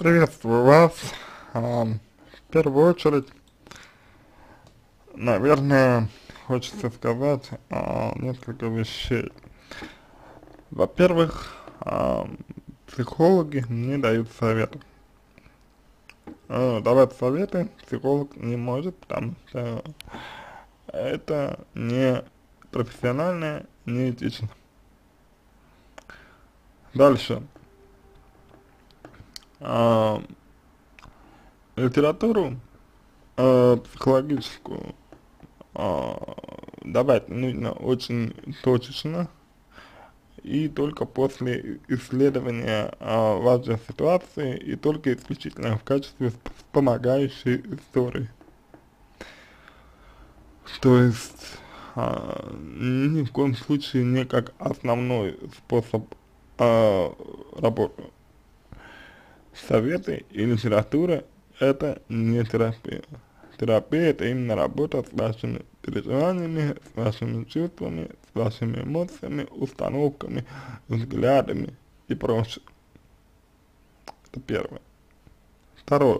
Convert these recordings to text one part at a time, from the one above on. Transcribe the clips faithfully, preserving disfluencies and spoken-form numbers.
Приветствую вас. А, В первую очередь, наверное, хочется сказать а, несколько вещей. Во-первых, а, психологи не дают советов. А, Давать советы психолог не может, потому что это не профессионально, не этично. Дальше. А, Литературу а, психологическую а, давать нужно очень точечно и только после исследования а, важной ситуации и только исключительно в качестве помогающей истории. То есть а, ни в коем случае не как основной способ а, работы. Советы и литература это не терапия. Терапия это именно работа с вашими переживаниями, с вашими чувствами, с вашими эмоциями, установками, взглядами и прочее. Это первое. Второе.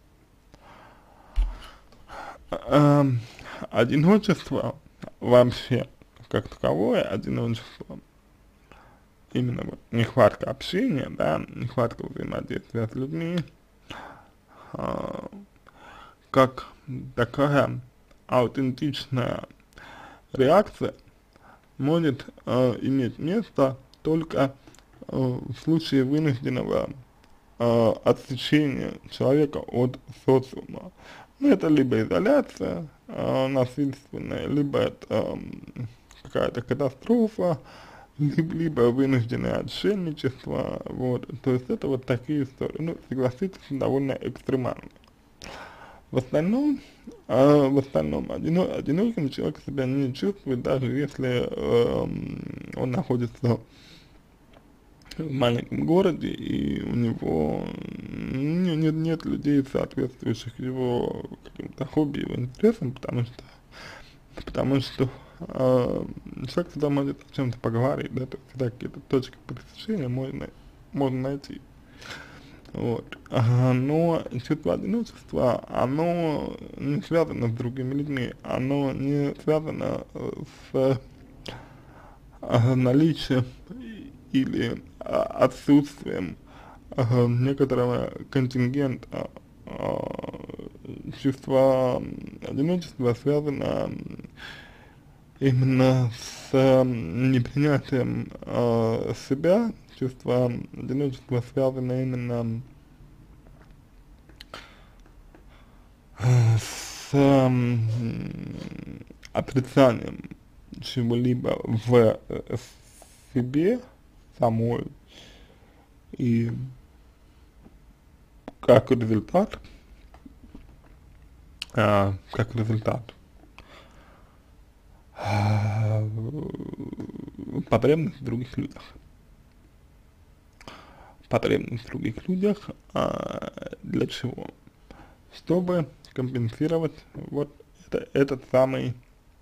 Эм, Одиночество вообще, как таковое, одиночество, именно вот нехватка общения, да, нехватка взаимодействия с людьми, а, как такая аутентичная реакция может э, иметь место только э, в случае вынужденного э, отсечения человека от социума. Ну, это либо изоляция э, насильственная, либо это э, какая-то катастрофа, либо, либо вынужденное отшельничество, вот, то есть это вот такие истории, ну, согласитесь, довольно экстремальные. В остальном, а, в остальном одино, одиноким человек себя не чувствует, даже если э, он находится в маленьком городе и у него не, нет, нет людей, соответствующих его каким-то хобби, его интересам, потому что, потому что э, человек всегда может о чем-то поговорить, да, то есть всегда какие-то точки пересечения можно, можно найти. Вот. А, но чувство одиночества, оно не связано с другими людьми, оно не связано э, с э, наличием или а, отсутствием э, некоторого контингента. Э, чувство одиночества связано именно с э, непринятием э, себя, чувство одиночества связано именно с эм, отрицанием чего-либо в э, себе самой, и как результат, а, как результат, а, потребность в других людях. Потребность в других людях а, для чего? Чтобы компенсировать вот это, этот самый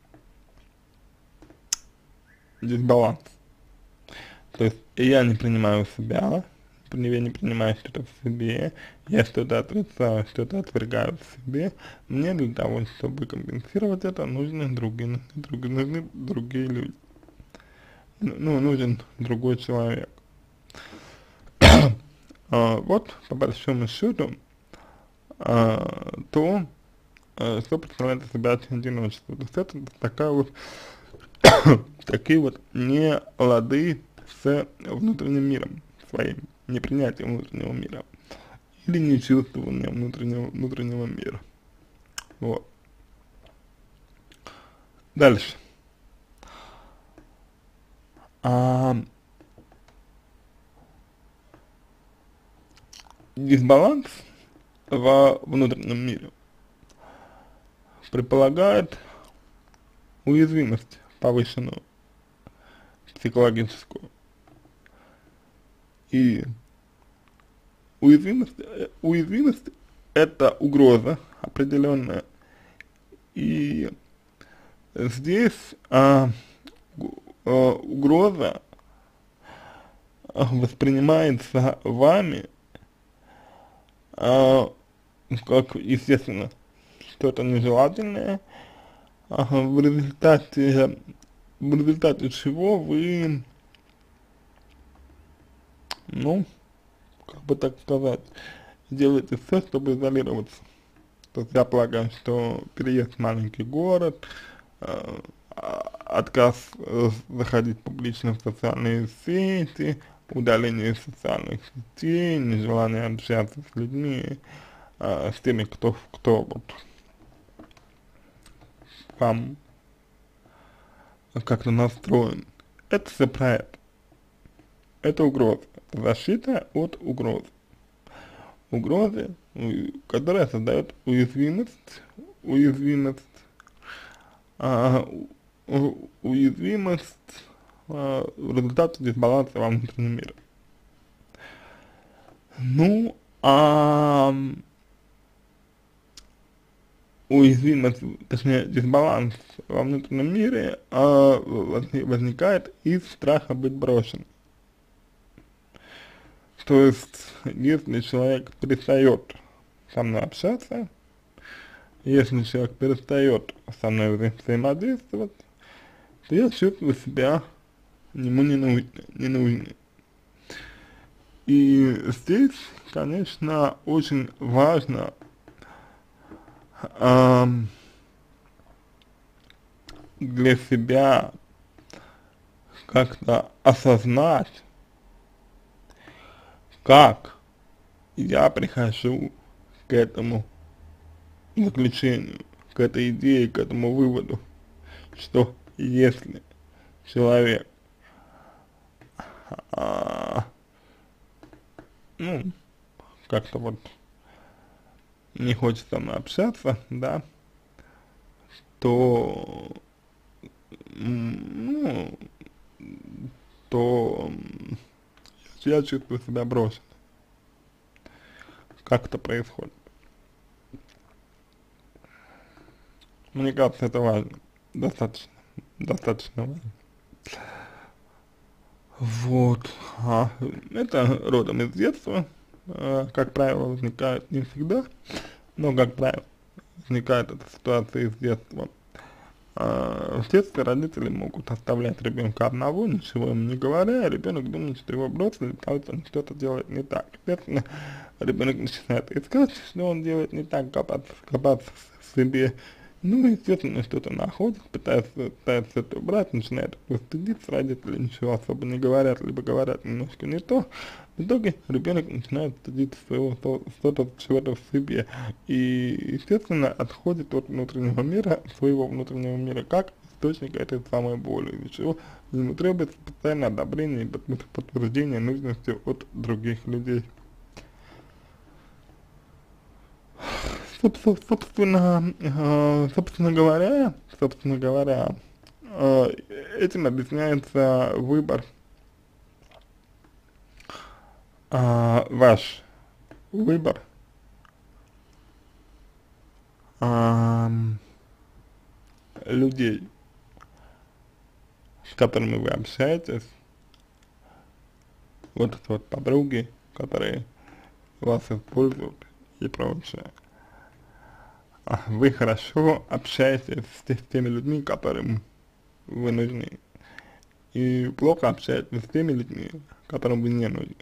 дисбаланс. То есть я не принимаю себя, я не принимаю что-то в себе, я что-то отрицаю, что-то отвергаю в себе. Мне для того, чтобы компенсировать это, нужны другие, другие, нужны другие люди. Ну, нужен другой человек. а, вот, по большому счету, а, то, а, что представляет из себя одиночество. То есть это такая вот, такие вот не лады с внутренним миром своим, непринятие внутреннего мира или нечувствование внутреннего, внутреннего мира. Вот. Дальше. А, дисбаланс во внутреннем мире предполагает уязвимость повышенную, психологическую. И уязвимость, э, уязвимость это угроза определенная. И здесь а, а, угроза воспринимается вами а, как, естественно, что-то нежелательное, ага, в результате, в результате чего вы, ну, как бы так сказать, делаете все, чтобы изолироваться. То есть я полагаю, что переезд в маленький город, э, а, отказ э, заходить публично в социальные сети, удаление из социальных сетей, нежелание общаться с людьми, э, с теми, кто, кто вот вам как-то настроен. Это все про это. Это угроза. Защита от угрозы. Угрозы, которая создает уязвимость, уязвимость, а, у, уязвимость а, в результате дисбаланса во внутреннем мире. Ну, а уязвимость, точнее дисбаланс во внутреннем мире а, возникает из страха быть брошенным. То есть, если человек перестает со мной общаться, если человек перестает со мной взаимодействовать, то я чувствую себя ему не нужным, не нужным. И здесь, конечно, очень важно эм, для себя как-то осознать, как я прихожу к этому заключению, к этой идее, к этому выводу, что если человек, а, ну, как-то вот не хочет со мной общаться, да, то, ну, то я чувствую себя брошенным. Как это происходит? Мне кажется, это важно, достаточно, достаточно важно. Вот, а, это родом из детства, а, как правило, возникает не всегда, но, как правило, возникает эта ситуация из детства. А, в детстве родители могут оставлять ребенка одного, ничего ему не говоря, и ребенок думает, что его бросили, потому что он что-то делает не так. Естественно, ребенок начинает искать, что он делает не так, копаться, копаться в себе. Ну, естественно, что-то находит, пытается, пытается это убрать, начинает стыдиться, родители ничего особо не говорят, либо говорят немножко не то. В итоге ребенок начинает стыдиться своего, что-то, чего-то в себе. И, естественно, отходит от внутреннего мира, своего внутреннего мира, как источника этой самой боли, из-за чего ему требуется постоянное одобрение и подтверждение нужности от других людей. Собственно, э, собственно говоря, собственно говоря, э, этим объясняется выбор, э, ваш выбор, э, людей, с которыми вы общаетесь, вот это вот подруги, которые вас используют и прочее. Вы хорошо общаетесь с теми людьми, которым вы нужны, и плохо общаетесь с теми людьми, которым вы не нужны.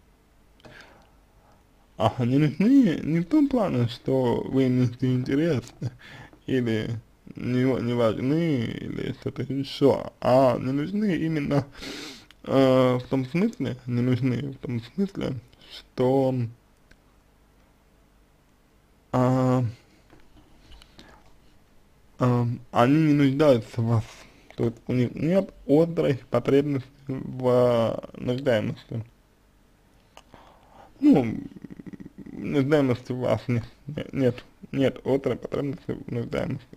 А не нужны не в том плане, что вы им не интересны, или не, не важны, или что-то еще, а не нужны именно э, в том смысле, не нужны в том смысле, что э, э, они не нуждаются в вас, то есть у них нет острой потребности в нуждаемости. Ну, нуждаемости в вас нет, нет, нет острой потребности в нуждаемости.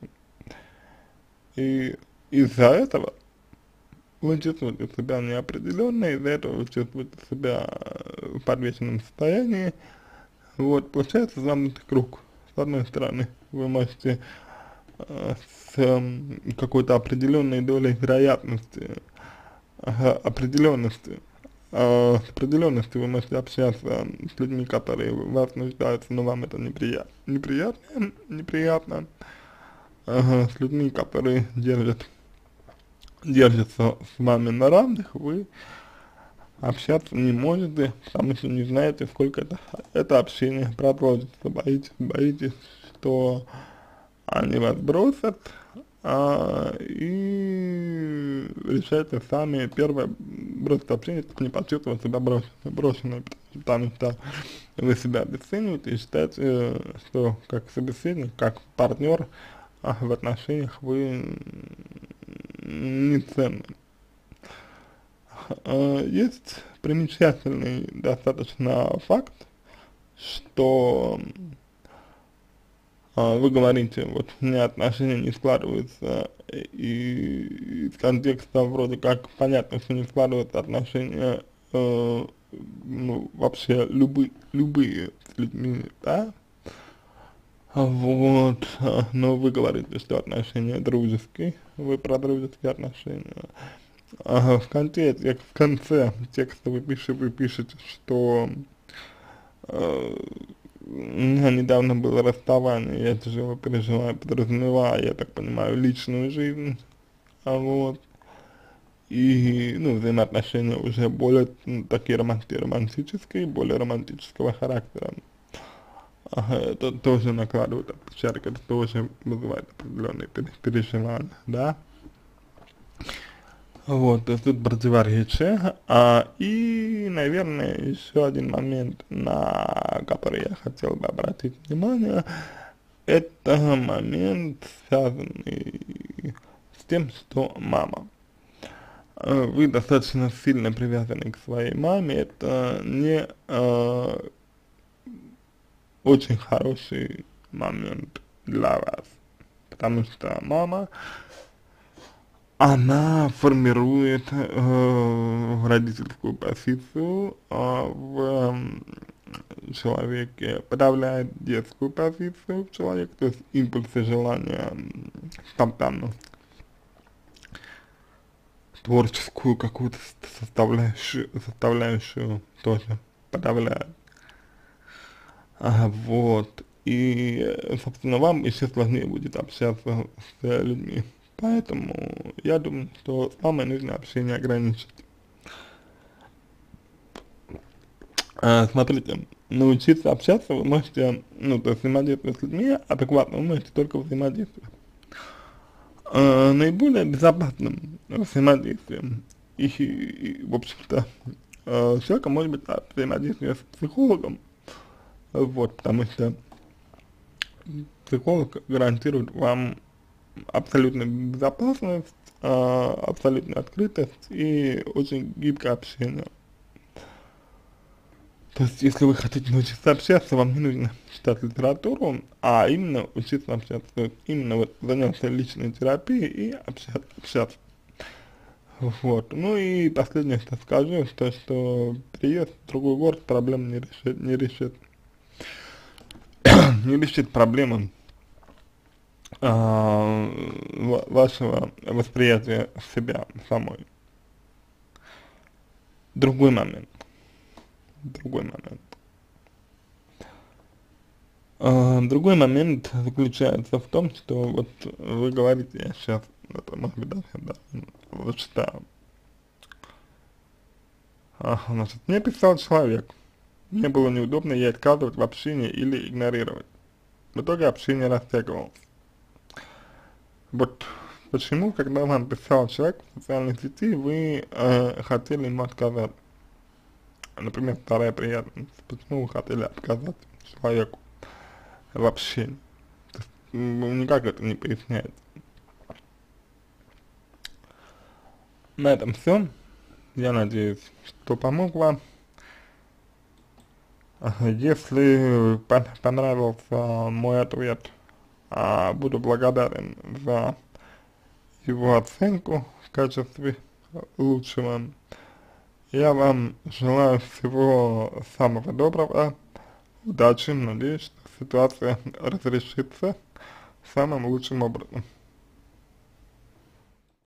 И из-за этого вы чувствуете себя неопределенно, из-за этого вы чувствуете себя в подвешенном состоянии. Вот, получается замкнутый круг. С одной стороны, вы можете э, с э, какой-то определенной долей вероятности, э, определенности э, с определенностью вы можете общаться с людьми, которые в вас нуждаются, но вам это неприятно, неприятно, неприятно, ага, с людьми, которые держат, держатся с вами на равных, вы общаться не можете, потому что не знаете, сколько это, это общение продолжится, боитесь, боитесь, что они вас бросят, а, и решаете сами первое бросить общение, чтобы не почувствовать себя брошенной, брошенной, потому что вы себя обесцениваете и считаете, что как собеседник, как партнер а, в отношениях вы не ценны. А, есть примечательный достаточно факт, что а, вы говорите, вот у меня отношения не складываются, и из контекста вроде как понятно, что не складываются отношения, э, ну, вообще любые, любые с людьми, да, вот, а, но вы говорите, что отношения дружеские, вы про дружеские отношения. Ага, в конце, в конце текста вы пишете, вы пишете, что э, у меня недавно было расставание, я тяжело переживаю, подразумевая, я так понимаю, личную жизнь, а вот, и, ну, взаимоотношения уже более ну, такие романти романтические, более романтического характера. Ага, это тоже накладывает отпечаток, это тоже вызывает определенные переживания, да. Вот, то есть тут противоречие. А, и, наверное, еще один момент, на который я хотел бы обратить внимание, это момент, связанный с тем, что мама. Э, Вы достаточно сильно привязаны к своей маме, это не э, очень хороший момент для вас, потому что мама, она формирует э, родительскую позицию э, в э, человеке, подавляет детскую позицию в человеке, то есть импульсы, желания, м, спонтанную, творческую какую-то составляющую, составляющую тоже подавляет. Ага, вот. И, э, собственно, вам еще сложнее будет общаться с людьми. Поэтому я думаю, что с мамой нужно общение ограничить. А, смотрите, научиться общаться вы можете, ну, то есть взаимодействовать с людьми адекватно, вы можете только взаимодействовать. А, наиболее безопасным взаимодействием и, и, в общем-то, э, человека может быть а, взаимодействие с психологом, вот, потому что психолог гарантирует вам абсолютную безопасность, а, абсолютную открытость и очень гибкое общение. То есть, если вы хотите научиться общаться, вам не нужно читать литературу, а именно учиться общаться, то есть именно вот заняться личной терапией и общаться. общаться. Вот. Ну и последнее, что скажу, то, что переезд в другой город проблем не решит, не решит, не решит проблемы а, вашего восприятия себя самой. Другой момент, другой момент. А, другой момент заключается в том, что вот вы говорите, я сейчас, это может быть даже, да, вот что, а, значит, мне писал человек, мне было неудобно ей отказывать в общении или игнорировать. В итоге общение растягивалось. Вот почему, когда вам писал человек в социальной сети, вы э, хотели ему отказать? Например, вторая приятность. Почему вы хотели отказать человеку в общении? То есть, ну, никак это не поясняется. На этом все. Я надеюсь, что помог вам. Если понравился мой ответ, а, буду благодарен за его оценку в качестве лучшего. Я вам желаю всего самого доброго, удачи, надеюсь, что ситуация разрешится самым лучшим образом.